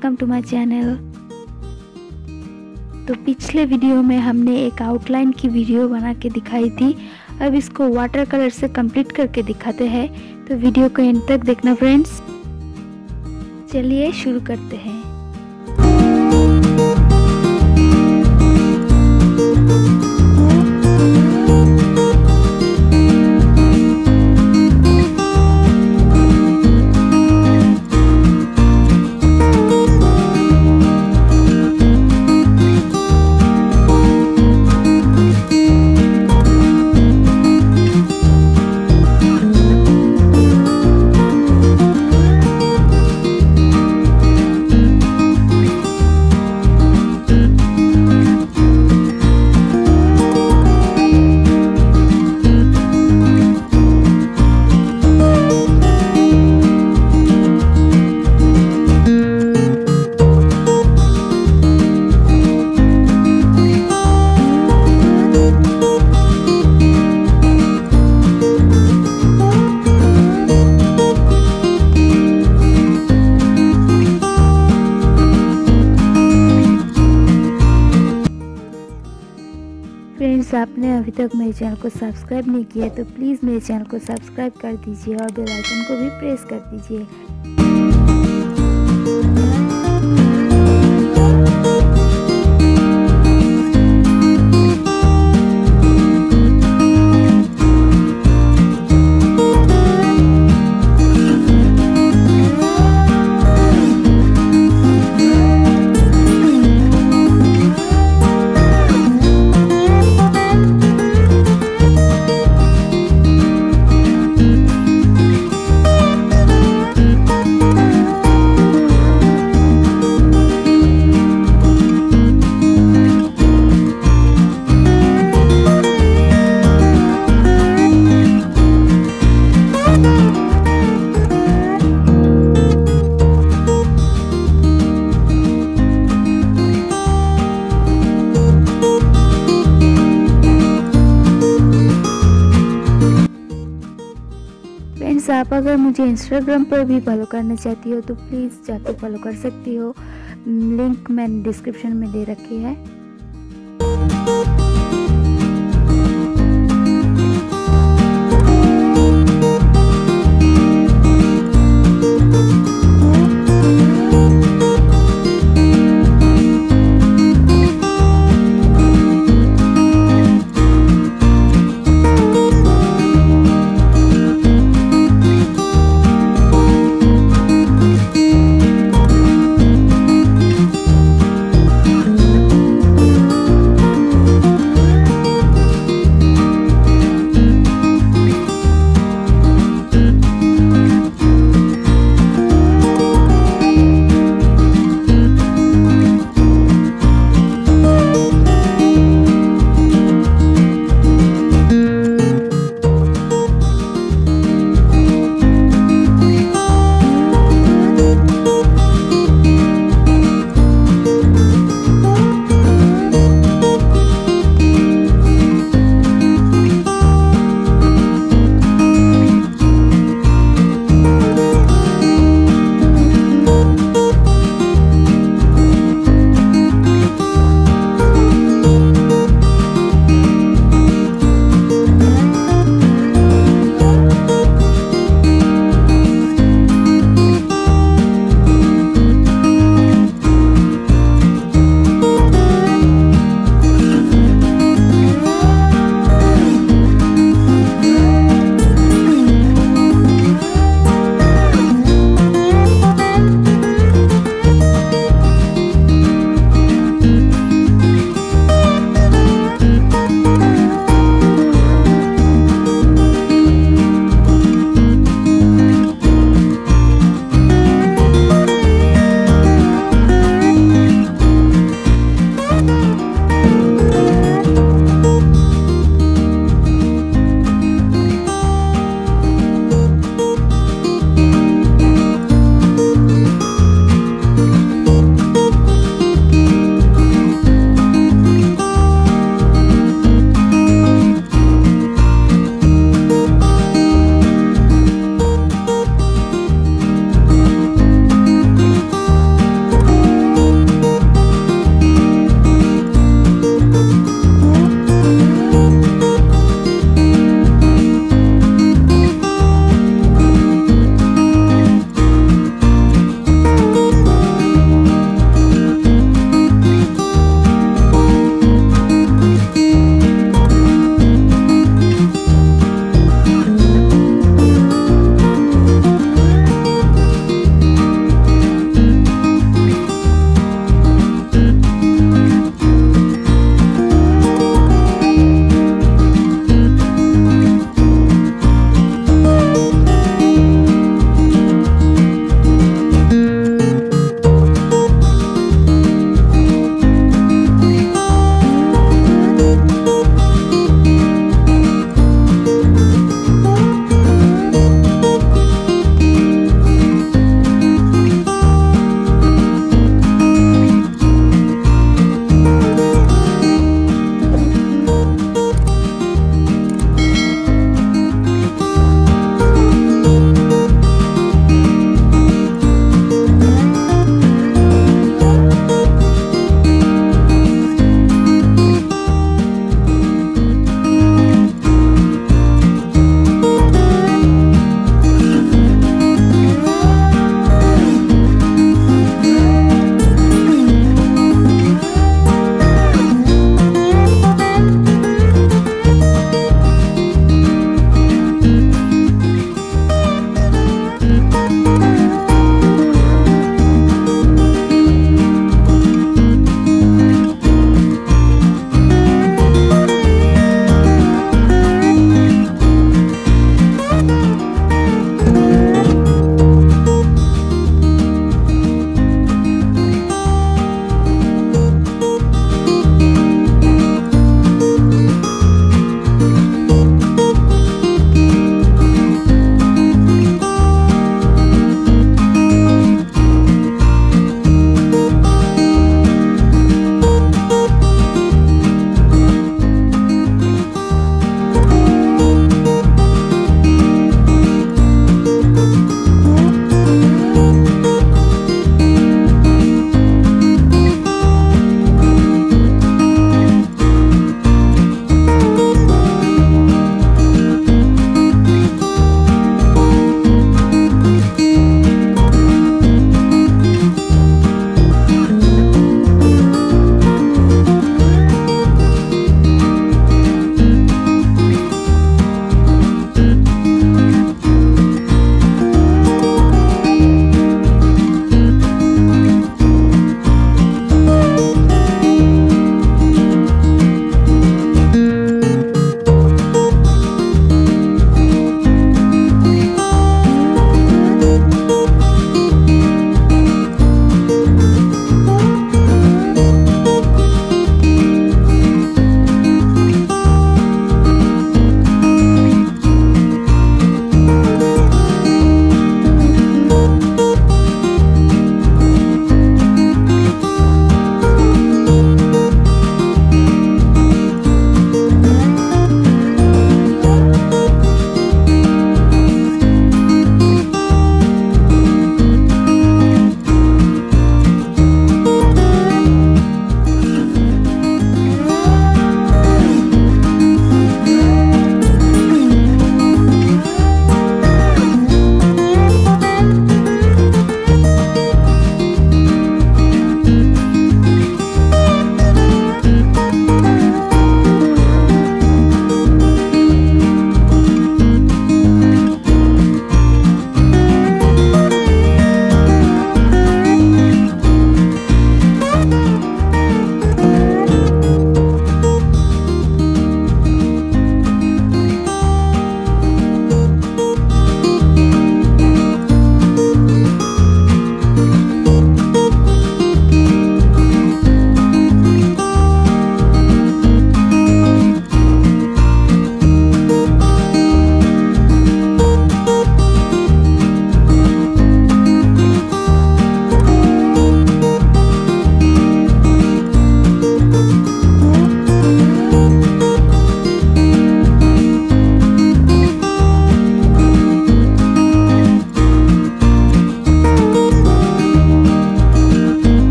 Welcome to my channel. तो पिछले video में हमने एक आउटलाइन की वीडियो बना के दिखाई थी। अब इसको वाटर कलर से कंप्लीट करके दिखाते हैं, तो वीडियो को एंड तक देखना फ्रेंड्स। चलिए शुरू करते हैं। फ्रेंड्स, आपने अभी तक मेरे चैनल को सब्सक्राइब नहीं किया तो प्लीज़ मेरे चैनल को सब्सक्राइब कर दीजिए और बेल आइकन को भी प्रेस कर दीजिए। फ्रेंड्स, आप अगर मुझे इंस्टाग्राम पर भी फॉलो करना चाहती हो तो प्लीज़ जाके फॉलो कर सकती हो। लिंक मैंने डिस्क्रिप्शन में दे रखी है।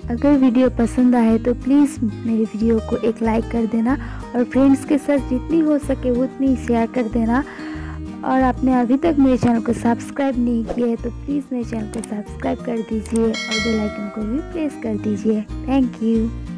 अगर वीडियो पसंद आए तो प्लीज़ मेरे वीडियो को एक लाइक कर देना और फ्रेंड्स के साथ जितनी हो सके उतनी शेयर कर देना। और आपने अभी तक मेरे चैनल को सब्सक्राइब नहीं किया है तो प्लीज़ मेरे चैनल को सब्सक्राइब कर दीजिए और बेल आइकन को भी प्रेस कर दीजिए। Thank you.